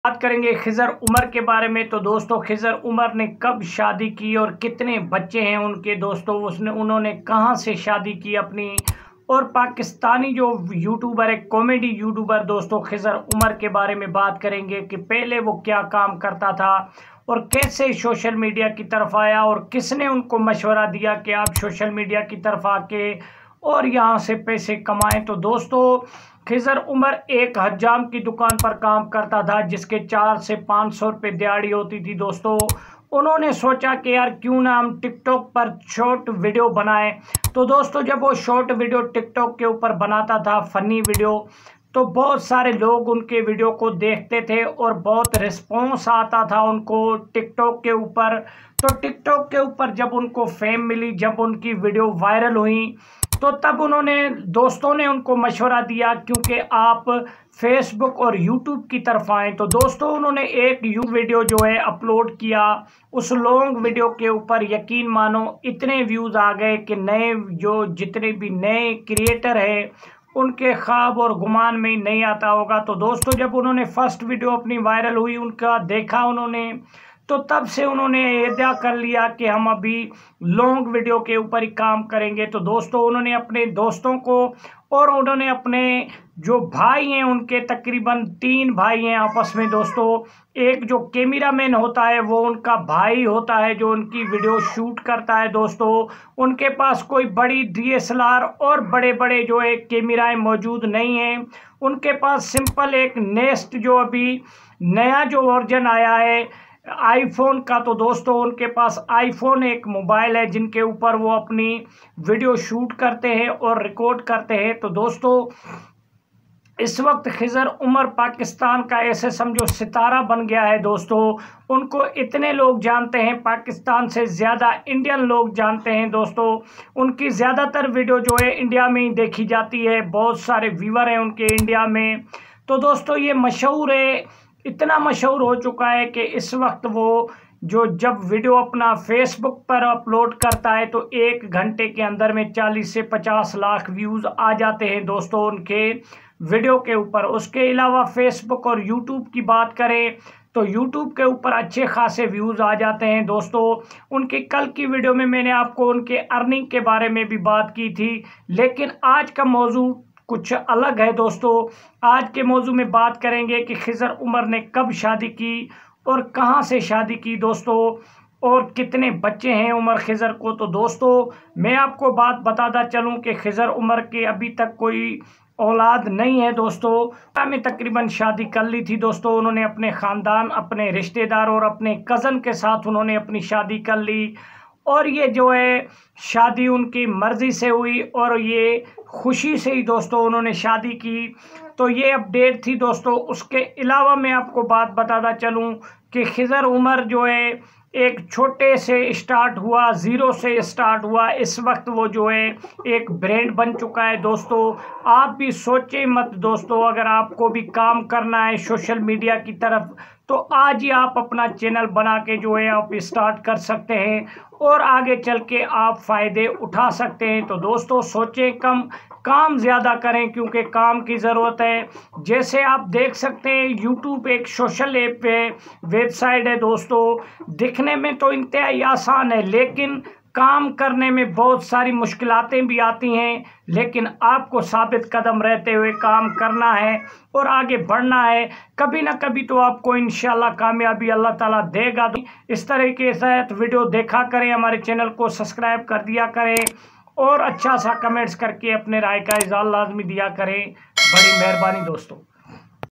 बात करेंगे खिज़र उमर के बारे में। तो दोस्तों, खिज़र उमर ने कब शादी की और कितने बच्चे हैं उनके दोस्तों, उन्होंने कहां से शादी की अपनी। और पाकिस्तानी जो यूट्यूबर है, कॉमेडी यूट्यूबर दोस्तों, खिज़र उमर के बारे में बात करेंगे कि पहले वो क्या काम करता था और कैसे सोशल मीडिया की तरफ आया और किसने उनको मशवरा दिया कि आप सोशल मीडिया की तरफ आके और यहाँ से पैसे कमाएं। तो दोस्तों, खिज़र उमर एक हज्जाम की दुकान पर काम करता था जिसके 400 से 500 रुपये दिहाड़ी होती थी दोस्तों। उन्होंने सोचा कि यार क्यों ना हम टिकटॉक पर शॉर्ट वीडियो बनाएं। तो दोस्तों, जब वो शॉर्ट वीडियो टिकटॉक के ऊपर बनाता था, फ़नी वीडियो, तो बहुत सारे लोग उनके वीडियो को देखते थे और बहुत रिस्पॉन्स आता था उनको टिकटॉक के ऊपर। तो टिकटॉक के ऊपर जब उनको फेम मिली, जब उनकी वीडियो वायरल हुई, तो तब दोस्तों ने उनको मशवरा दिया क्योंकि आप फेसबुक और यूट्यूब की तरफ आएँ। तो दोस्तों, उन्होंने एक वीडियो जो है अपलोड किया। उस लॉन्ग वीडियो के ऊपर यकीन मानो इतने व्यूज़ आ गए कि जितने भी नए क्रिएटर हैं उनके ख्वाब और गुमान में ही नहीं आता होगा। तो दोस्तों, जब उन्होंने फर्स्ट वीडियो अपनी वायरल हुई, उनका देखा उन्होंने, तो तब से उन्होंने इरादा कर लिया कि हम अभी लॉन्ग वीडियो के ऊपर ही काम करेंगे। तो दोस्तों, उन्होंने अपने दोस्तों को और उन्होंने अपने जो भाई हैं, उनके तकरीबन 3 भाई हैं आपस में दोस्तों। एक जो कैमरामैन होता है वो उनका भाई होता है जो उनकी वीडियो शूट करता है दोस्तों। उनके पास कोई बड़ी डीएसएलआर और बड़े बड़े जो है कैमराएं मौजूद नहीं हैं। उनके पास सिंपल एक नेक्स्ट जो अभी नया जो वर्जन आया है आईफोन का, तो दोस्तों उनके पास आईफोन एक मोबाइल है जिनके ऊपर वो अपनी वीडियो शूट करते हैं और रिकॉर्ड करते हैं। तो दोस्तों, इस वक्त खिज़र उमर पाकिस्तान का ऐसे समझो सितारा बन गया है दोस्तों। उनको इतने लोग जानते हैं, पाकिस्तान से ज़्यादा इंडियन लोग जानते हैं दोस्तों। उनकी ज़्यादातर वीडियो जो है इंडिया में ही देखी जाती है, बहुत सारे व्यूअर हैं उनके इंडिया में। तो दोस्तों, ये मशहूर है, इतना मशहूर हो चुका है कि इस वक्त वो जब वीडियो अपना फेसबुक पर अपलोड करता है तो 1 घंटे के अंदर में 40 से 50 लाख व्यूज़ आ जाते हैं दोस्तों उनके वीडियो के ऊपर। उसके अलावा फेसबुक और यूट्यूब की बात करें तो यूट्यूब के ऊपर अच्छे खासे व्यूज़ आ जाते हैं दोस्तों। उनकी कल की वीडियो में मैंने आपको उनके अर्निंग के बारे में भी बात की थी, लेकिन आज का मौजू कुछ अलग है दोस्तों। आज के मौजू में बात करेंगे कि खिज़र उमर ने कब शादी की और कहां से शादी की दोस्तों, और कितने बच्चे हैं उमर खिज़र को। तो दोस्तों, मैं आपको बात बताता चलूं कि खिज़र उमर के अभी तक कोई औलाद नहीं है दोस्तों। में तकरीबन शादी कर ली थी दोस्तों उन्होंने, अपने ख़ानदान, अपने रिश्तेदार और अपने कज़न के साथ उन्होंने अपनी शादी कर ली। और ये जो है शादी उनकी मर्ज़ी से हुई और ये खुशी से ही दोस्तों उन्होंने शादी की। तो ये अपडेट थी दोस्तों। उसके अलावा मैं आपको बात बताता चलूँ कि खिज़र उमर जो है एक छोटे से स्टार्ट हुआ, ज़ीरो से स्टार्ट हुआ। इस वक्त वो जो है एक ब्रांड बन चुका है दोस्तों। आप भी सोचें मत दोस्तों, अगर आपको भी काम करना है सोशल मीडिया की तरफ तो आज ही आप अपना चैनल बना के जो है आप स्टार्ट कर सकते हैं और आगे चल के आप फ़ायदे उठा सकते हैं। तो दोस्तों, सोचें कम, काम ज़्यादा करें क्योंकि काम की ज़रूरत है। जैसे आप देख सकते हैं, यूट्यूब एक सोशल ऐप है, वेबसाइट है दोस्तों। दिखने में तो इंतहाई आसान है लेकिन काम करने में बहुत सारी मुश्किलातें भी आती हैं, लेकिन आपको साबित कदम रहते हुए काम करना है और आगे बढ़ना है। कभी ना कभी तो आपको इंशाल्लाह कामयाबी अल्लाह ताला देगा। तो इस तरह के साथ वीडियो देखा करें, हमारे चैनल को सब्सक्राइब कर दिया करें और अच्छा सा कमेंट्स करके अपने राय का इज़हार लाजमी दिया करें। बड़ी मेहरबानी दोस्तों।